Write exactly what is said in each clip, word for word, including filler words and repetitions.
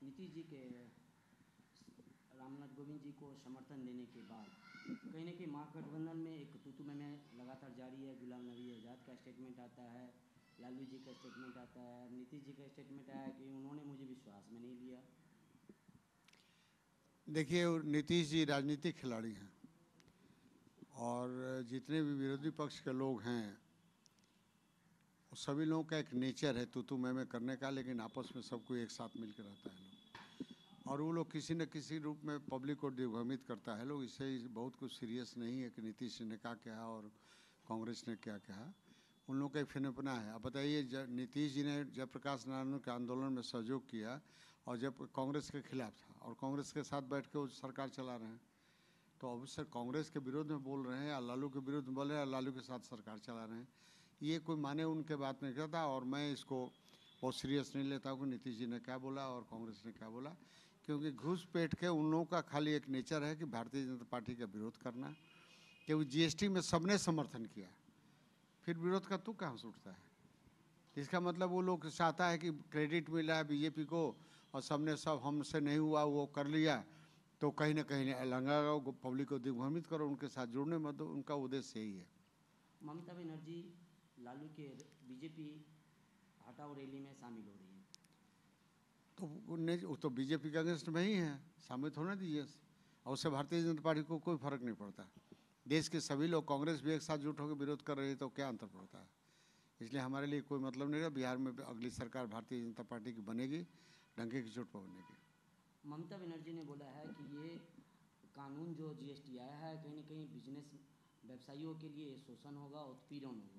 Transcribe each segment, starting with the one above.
नीतीश जी के रामनाथ गोविंद जी को समर्थन देने के बाद कहीं ना कहीं महागठबंधन में एक तूतू में लगातार जारी है। गुलाम नबी आज़ाद का स्टेटमेंट आता है, लालू जी का स्टेटमेंट आता है, नीतीश जी का स्टेटमेंट आया कि उन्होंने मुझे विश्वास में नहीं लिया। देखिए, नीतीश जी राजनीतिक खिलाड़ी हैं और जितने भी विरोधी पक्ष के लोग हैं सभी लोगों का एक नेचर है तू तू मैं मैं करने का, लेकिन आपस में सबको एक साथ मिलकर रहता है लोग, और वो लोग किसी न किसी रूप में पब्लिक को दिग्भ्रमित करता है लोग। इससे बहुत कुछ सीरियस नहीं है कि नीतीश ने क्या कहा और कांग्रेस ने क्या कहा, उन लोगों का एक फिनपना है। अब बताइए, नीतीश जी ने जयप्रकाश नारायण के आंदोलन में सहयोग किया और जब कांग्रेस के खिलाफ था और कांग्रेस के साथ बैठ के वो सरकार चला रहे हैं, तो अब सर कांग्रेस के विरोध में बोल रहे हैं या लालू के विरोध में बोल रहे हैं या लालू के साथ सरकार चला रहे हैं, ये कोई माने उनके बात नहीं करता। और मैं इसको बहुत सीरियस नहीं लेता हूँ कि नीतीश जी ने क्या बोला और कांग्रेस ने क्या बोला, क्योंकि घुस पेट के उन लोगों का खाली एक नेचर है कि भारतीय जनता पार्टी का विरोध करना, क्योंकि जीएसटी में सबने समर्थन किया, फिर विरोध का तुक कहाँ से उठता है। इसका मतलब वो लोग चाहता है कि क्रेडिट मिला है बीजेपी को और सबने सब हमसे नहीं हुआ वो कर लिया, तो कहीं ना कहीं लंगा पब्लिक को दिग्भ्रमित करो, उनके साथ जुड़ने मत दो, उनका उद्देश्य यही है। ममता बनर्जी लालू के बीजेपी हटाओ रैली में शामिल हो रही है, तो उन्हें वो तो बीजेपी के अगेंस्ट में ही है, शामिल होने दीजिए, और उससे भारतीय जनता पार्टी को कोई फर्क नहीं पड़ता। देश के सभी लोग, कांग्रेस भी एक साथ जुट होकर विरोध कर रही है, तो क्या अंतर पड़ता है। इसलिए हमारे लिए कोई मतलब नहीं है। बिहार में अगली सरकार भारतीय जनता पार्टी की बनेगी, डंके की चोट पर बनेगी। ममता बनर्जी ने बोला है कि ये कानून जो जीएसटी आया है कहीं ना कहीं बिजनेस व्यवसायियों के लिए शोषण होगा, उत्पीड़न होगा।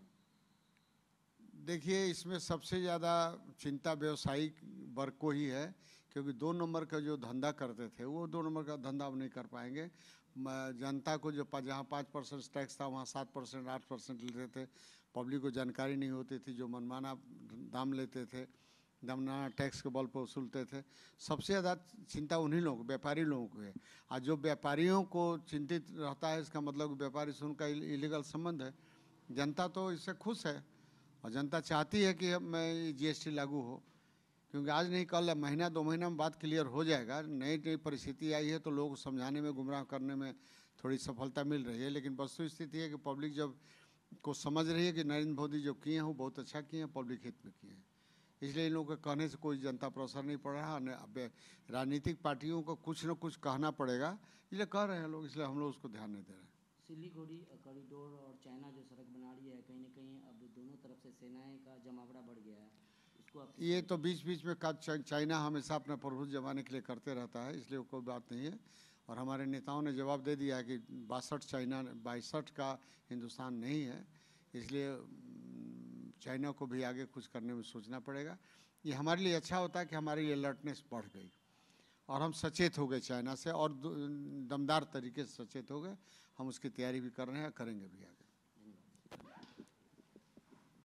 देखिए, इसमें सबसे ज़्यादा चिंता व्यवसायिक वर्ग को ही है, क्योंकि दो नंबर का जो धंधा करते थे वो दो नंबर का धंधा अब नहीं कर पाएंगे। जनता को जो जहाँ पाँच परसेंट टैक्स था वहाँ सात परसेंट आठ परसेंट लेते थे, पब्लिक को जानकारी नहीं होती थी, जो मनमाना दाम लेते थे, मनमाना टैक्स के बल पर वसूलते थे। सबसे ज़्यादा चिंता उन्हीं लोगों, व्यापारी लोगों को है। और जो व्यापारियों को चिंतित रहता है, इसका मतलब व्यापारी से उनका इलीगल संबंध है। जनता तो इससे खुश है और जनता चाहती है कि मैं जीएसटी लागू हो, क्योंकि आज नहीं कल महीना दो महीना में बात क्लियर हो जाएगा। नई नई परिस्थिति आई है तो लोग समझाने में, गुमराह करने में थोड़ी सफलता मिल रही है, लेकिन वस्तु स्थिति है कि पब्लिक जब को समझ रही है कि नरेंद्र मोदी जो किए हैं वो बहुत अच्छा किए हैं, पब्लिक हित में किए हैं, इसलिए इन लोगों के कहने से कोई जनता पर असर नहीं पड़ रहा है। राजनीतिक पार्टियों को कुछ न कुछ कहना पड़ेगा, इसलिए कह रहे हैं लोग, इसलिए हम लोग उसको ध्यान नहीं दे रहे हैं। सिलीगुड़ी कॉरिडोर और चाइना जो सड़क बना रही है, कहीं ना कहीं अब दोनों तरफ से सेनाएं का जमावड़ा बढ़ गया है, इसको आप ये तो बीच बीच में चाइना हमेशा अपना प्रभुत्व जमाने के लिए करते रहता है, इसलिए कोई बात नहीं है। और हमारे नेताओं ने जवाब दे दिया है कि बासठ चाइना बासठ का हिंदुस्तान नहीं है, इसलिए चाइना को भी आगे कुछ करने में सोचना पड़ेगा। ये हमारे लिए अच्छा होता है कि हमारी अलर्टनेस बढ़ गई और हम सचेत हो गए चाइना से, और दमदार तरीके से सचेत हो गए। हम उसकी तैयारी भी कर रहे हैं, करेंगे भी आगे।